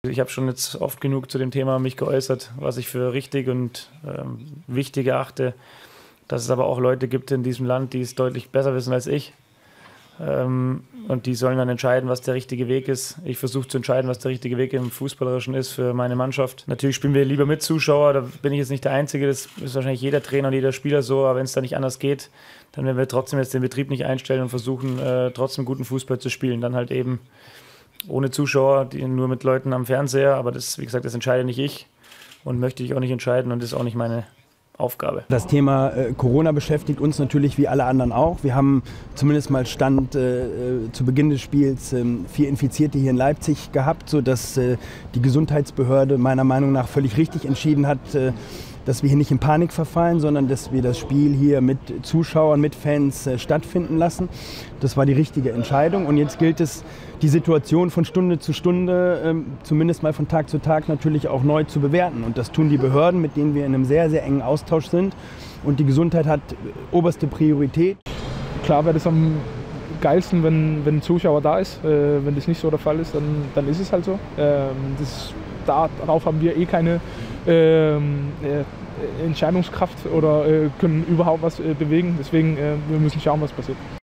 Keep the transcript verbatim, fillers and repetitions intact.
Ich habe schon jetzt oft genug zu dem Thema mich geäußert, was ich für richtig und ähm, wichtig erachte. Dass es aber auch Leute gibt in diesem Land, die es deutlich besser wissen als ich. Ähm, und die sollen dann entscheiden, was der richtige Weg ist. Ich versuche zu entscheiden, was der richtige Weg im Fußballerischen ist für meine Mannschaft. Natürlich spielen wir lieber mit Zuschauer, da bin ich jetzt nicht der Einzige. Das ist wahrscheinlich jeder Trainer und jeder Spieler so. Aber wenn es da nicht anders geht, dann werden wir trotzdem jetzt den Betrieb nicht einstellen und versuchen, äh, trotzdem guten Fußball zu spielen. Dann halt eben ohne Zuschauer, die nur mit Leuten am Fernseher. Aber das, wie gesagt, das entscheide nicht ich und möchte ich auch nicht entscheiden und das ist auch nicht meine Aufgabe. Das Thema äh, Corona beschäftigt uns natürlich wie alle anderen auch. Wir haben zumindest mal Stand äh, zu Beginn des Spiels äh, vier Infizierte hier in Leipzig gehabt, sodass äh, die Gesundheitsbehörde meiner Meinung nach völlig richtig entschieden hat, äh, dass wir hier nicht in Panik verfallen, sondern dass wir das Spiel hier mit Zuschauern, mit Fans äh, stattfinden lassen. Das war die richtige Entscheidung und jetzt gilt es, die Situation von Stunde zu Stunde, ähm, zumindest mal von Tag zu Tag natürlich auch neu zu bewerten. Und das tun die Behörden, mit denen wir in einem sehr, sehr engen Austausch sind. Und die Gesundheit hat oberste Priorität. Klar wäre das am geilsten, wenn, wenn ein Zuschauer da ist. Äh, wenn das nicht so der Fall ist, dann, dann ist es halt so. Ähm, das, darauf haben wir eh keine ähm, äh, Entscheidungskraft oder äh, können überhaupt was äh, bewegen. Deswegen äh, wir müssen schauen, was passiert.